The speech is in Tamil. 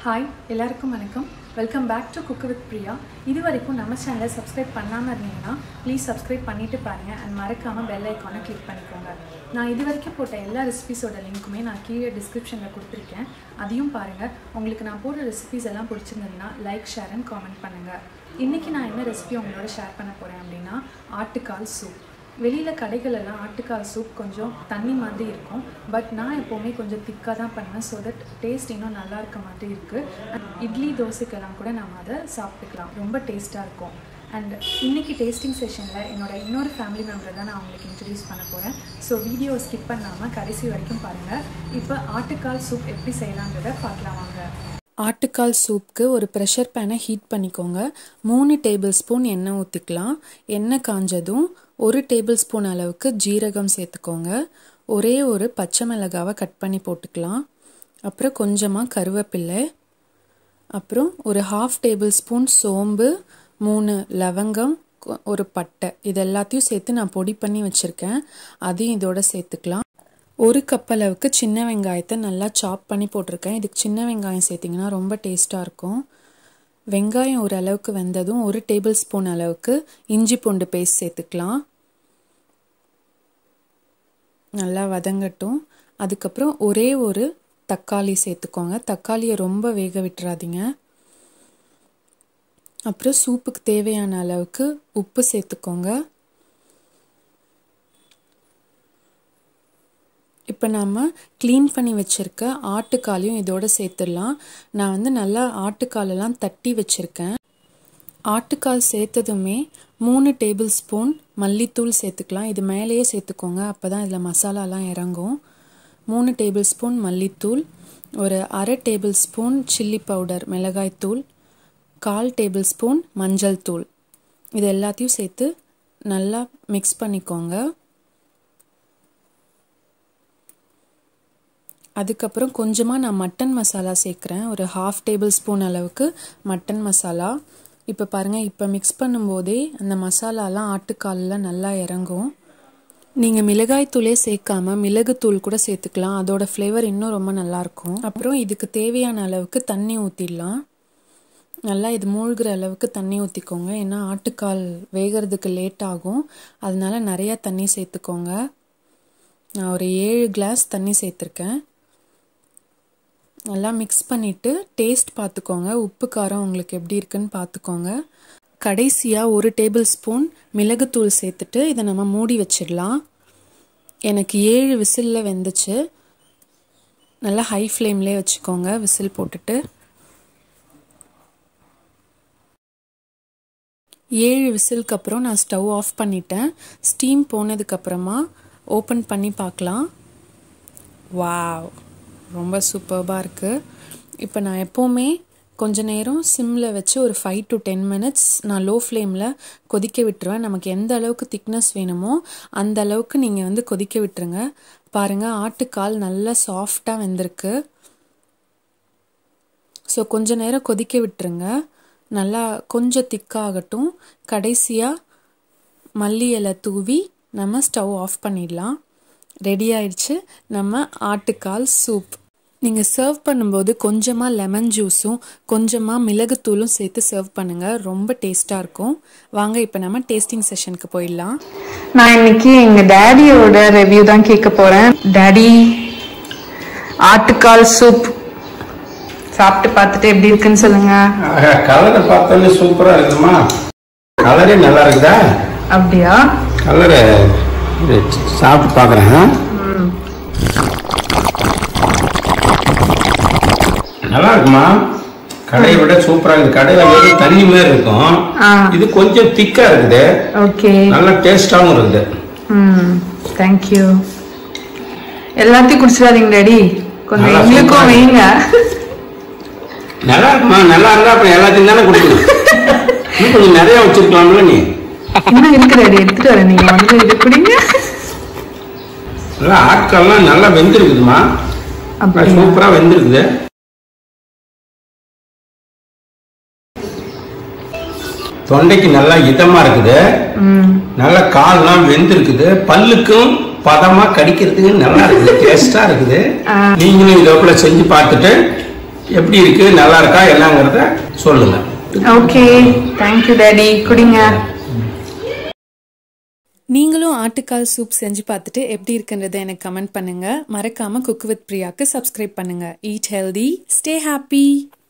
Hi, எல்லாருக்கும் வணக்கம். Welcome back to Cook with Priya. இதுவரைக்கும் நம்ம சேனலை சப்ஸ்கிரைப் பண்ணாம இருந்தீங்கன்னா ப்ளீஸ் சப்ஸ்கிரைப் பண்ணிட்டு பாருங்க and மறக்காம பெல் ஐகானை கிளிக் பண்ணிக்கோங்க. நான் இதுவரைக்கும் போட்ட எல்லா ரெசிபீஸோட லிங்க்குமே நான் கீழே டிஸ்கிரிப்ஷன்ல கொடுத்திருக்கேன். அதையும் பாருங்க. உங்களுக்கு நான் போடுற ரெசிபீஸ் எல்லாம் பிடிச்சிருந்ததுன்னா லைக், ஷேர் and கமெண்ட் பண்ணுங்க. இன்னைக்கு நான் என்ன ரெசிபி உங்களோட ஷேர் பண்ண போறேன் அப்படினா ஆட்டுக்கால் சூப். வெளியில கடைகள் எல்லாம் ஆட்டுக்கால் சூப் கொஞ்சம் தண்ணி மாதிரி இருக்கும். பட் நான் எப்பவுமே கொஞ்சம் திக்கா தான் பண்ணுவேன் so that டேஸ்ட் இன்னும் நல்லா இருக்க மாதிரி இருக்கு. இட்லி தோசைக்கெல்லாம் கூட நாம அதை சாப்பிட்டுக்கலாம். ரொம்ப டேஸ்டா இருக்கும். அண்ட் இன்னைக்கு டேஸ்டிங் செஷன்ல என்னோட இன்னொரு ஃபேமிலி மெம்பரை தான் நான் உங்களுக்கு இன்ட்ரோடியூஸ் பண்ண போறேன். ஸோ வீடியோ ஸ்கிப் பண்ணாம கடைசி வரைக்கும் பாருங்க. இப்போ ஆட்டுக்கால் சூப் எப்படி செய்யலாம்ன்றத பார்க்கலாம் வாங்க. ஆட்டுக்கால் சூப்புக்கு ஒரு ப்ரெஷர் பேனை ஹீட் பண்ணிக்கோங்க. 3 டேபிள் ஸ்பூன் எண்ணெய் ஊற்றிக்கலாம். எண்ணெய் காஞ்சதும் 1 டேபிள் ஸ்பூன் அளவுக்கு ஜீரகம் சேர்த்துக்கோங்க. ஒரே ஒரு பச்சை மிளகாவை கட் பண்ணி போட்டுக்கலாம். அப்புறம் கொஞ்சமாக கருவேப்பிலை, அப்புறம் ஒரு 1/2 டேபிள் ஸ்பூன் சோம்பு, 3 லவங்கம், ஒரு பட்டை, இது எல்லாத்தையும் சேர்த்து நான் பொடி பண்ணி வச்சுருக்கேன். அதையும் இதோட சேர்த்துக்கலாம். 1 கப் அளவுக்கு சின்ன வெங்காயத்தை நல்லா சாப் பண்ணி போட்டிருக்கேன். இதுக்கு சின்ன வெங்காயம் சேர்த்திங்கன்னா ரொம்ப டேஸ்ட்டாக இருக்கும். வெங்காயம் ஓரளவுக்கு வெந்ததும் 1 டேபிள் ஸ்பூன் அளவுக்கு இஞ்சி பூண்டு பேஸ்ட் சேர்த்துக்கலாம். நல்லா வதங்கட்டும். அதுக்கப்புறம் ஒரே ஒரு தக்காளி சேர்த்துக்கோங்க. தக்காளியை ரொம்ப வேக விட்டுறாதீங்க. அப்புறம் சூப்புக்கு தேவையான அளவுக்கு உப்பு சேர்த்துக்கோங்க. இப்போ நம்ம க்ளீன் பண்ணி வச்சுருக்க ஆட்டுக்காலையும் இதோட சேர்த்துடலாம். நான் நல்லா ஆட்டுக்காலெல்லாம் தட்டி வச்சுருக்கேன். ஆட்டுக்கால் சேர்த்ததுமே 3 டேபிள் ஸ்பூன் மல்லித்தூள் சேர்த்துக்கலாம். இது மேலேயே சேர்த்துக்கோங்க, அப்போ தான் இதில் மசாலாலாம் இறங்கும். 3 டேபிள் ஸ்பூன் மல்லித்தூள், ஒரு 1/2 டேபிள் ஸ்பூன் சில்லி பவுடர் மிளகாய்த்தூள், 1/4 டேபிள் ஸ்பூன் மஞ்சள் தூள், இது எல்லாத்தையும் சேர்த்து நல்லா மிக்ஸ் பண்ணிக்கோங்க. அதுக்கப்புறம் கொஞ்சமாக நான் மட்டன் மசாலா சேர்க்குறேன். ஒரு 1/2 டேபிள் ஸ்பூன் அளவுக்கு மட்டன் மசாலா. இப்போ பாருங்கள், இப்போ மிக்ஸ் பண்ணும்போதே அந்த மசாலாலாம் ஆட்டுக்காலில் நல்லா இறங்கும். நீங்கள் மிளகாய்த்தூளே சேர்க்காம மிளகுத்தூள் கூட சேர்த்துக்கலாம். அதோட ஃப்ளேவர் இன்னும் ரொம்ப நல்லாயிருக்கும். அப்புறம் இதுக்கு தேவையான அளவுக்கு தண்ணி ஊற்றிடலாம். நல்லா இது மூழ்கிற அளவுக்கு தண்ணி ஊற்றிக்கோங்க. ஏன்னா ஆட்டுக்கால் வேகிறதுக்கு லேட் ஆகும், அதனால நிறையா தண்ணி சேர்த்துக்கோங்க. நான் ஒரு 7 கிளாஸ் தண்ணி சேர்த்துருக்கேன். நல்லா மிக்ஸ் பண்ணிவிட்டு டேஸ்ட் பார்த்துக்கோங்க. உப்பு காரம் உங்களுக்கு எப்படி இருக்குன்னு பார்த்துக்கோங்க. கடைசியாக 1 டேபிள் ஸ்பூன் மிளகுத்தூள் சேர்த்துட்டு இதை நம்ம மூடி வச்சிடலாம். எனக்கு 7 விசிலில் வெந்துச்சு. நல்லா ஹை ஃப்ளேம்லேயே வச்சுக்கோங்க விசில் போட்டுட்டு. 7 விசிலுக்கு அப்புறம் நான் ஸ்டவ் ஆஃப் பண்ணிட்டேன். ஸ்டீம் போனதுக்கப்புறமா ஓப்பன் பண்ணி பார்க்கலாம். வாவ், ரொம்ப சூப்பர்பாக இருக்குது. இப்போ நான் எப்போவுமே கொஞ்ச நேரம் சிம்மில் வச்சு ஒரு 5 to 10 மினிட்ஸ் நான் லோ ஃப்ளேமில் கொதிக்க விட்டுருவேன். நமக்கு எந்த அளவுக்கு திக்னஸ் வேணுமோ அந்த அளவுக்கு நீங்கள் கொதிக்க விட்டுருங்க. பாருங்கள், ஆட்டுக்கால் நல்லா சாஃப்டாக வெந்திருக்கு. ஸோ கொஞ்ச நேரம் கொதிக்க விட்டுருங்க. நல்லா கொஞ்சம் திக்காகட்டும். கடைசியாக மல்லி இலை தூவி நம்ம ஸ்டவ் ஆஃப் பண்ணிடலாம். ரெடி ஆயிடுச்சு நம்ம ஆட்டுக்கால் சூப். நீங்கள் சர்வ் பண்ணும்போது கொஞ்சமாக லெமன் ஜூஸும் கொஞ்சமாக மிளகுத்தூளும் சேர்த்து சர்வ் பண்ணுங்கள். ரொம்ப டேஸ்ட்டாக இருக்கும். வாங்க இப்போ நம்ம டேஸ்டிங் செஷனுக்கு போயிடலாம். நான் இன்னைக்கு எங்கள் டேடியோட ரிவ்யூ தான் கேட்க போகிறேன். டேடி, ஆட்டுக்கால் சூப் சாப்பிட்டு பார்த்துட்டு எப்படி இருக்குன்னு சொல்லுங்க. கலரை பார்த்தாலே சூப்பரா இருக்குமா? கலரே நல்லா இருக்குதா? அப்படியா? கலரை சாப்பிட்டு பார்க்குறேன். நல்லா இருக்குமா? கடையை விட சூப்பரா இருக்குது. கடையில வெறும் தண்ணி மாதிரி இருக்கும், இது கொஞ்சம் திக்கா இருக்குது. ஓகே, நல்லா டேஸ்டாவும் இருக்குது. தேங்க்யூ. எல்லாத்தையும் குடிச்சிடாதீங்க டாடி, கொஞ்சம் எங்களுக்கும் வைங்க. நல்லா இருக்குமா? நல்லா இருந்தா அப்புறம் எல்லாத்தையும் தானே குடிக்கணும். இன்னும் கொஞ்சம் நிறைய வச்சிருக்கலாம்ல நீ. இன்னும் இருக்கு டாடி, எடுத்துட்டு வரேன். நீங்க இது குடிங்க. நல்லா ஆட்கள்லாம் நல்லா வெந்திருக்குதுமா, சூப்பரா வெந்திருக்குது. தொண்டைக்கு நல்லா இதமா இருக்குது. நல்லா கால்லாம் வெந்திருக்குது. பல்லுக்கும் பதமா கடிக்கிறதுக்கு நல்லா இருக்குது, டேஸ்டா இருக்குது. நீங்களும் இதோக்குள்ள செஞ்சு பார்த்துட்டு எப்படி இருக்கு, நல்லா இருக்கா என்னங்கறத சொல்லுங்க. Okay, thank you daddy. குடிங்க. நீங்களும் ஆட்டுக்கால் சூப் செஞ்சு பார்த்துட்டு எப்படி இருக்குன்றதை எனக்கு கமெண்ட் பண்ணுங்க. மறக்காம குக் வித் பிரியாக்கு சப்ஸ்கிரைப் பண்ணுங்க. Eat healthy, stay happy.